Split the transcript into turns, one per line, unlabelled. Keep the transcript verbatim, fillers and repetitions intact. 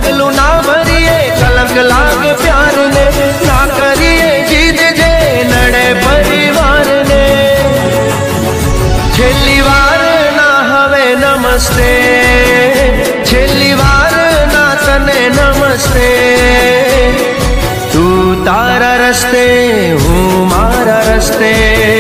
पगलू ना भरिए कलंक लागे प्यार ने ना करिए जीत जे नड़े परिवार ने छेली वार ना हवे नमस्ते छेली वार ना तने नमस्ते तू तारा रस्ते हूँ मारा रस्ते।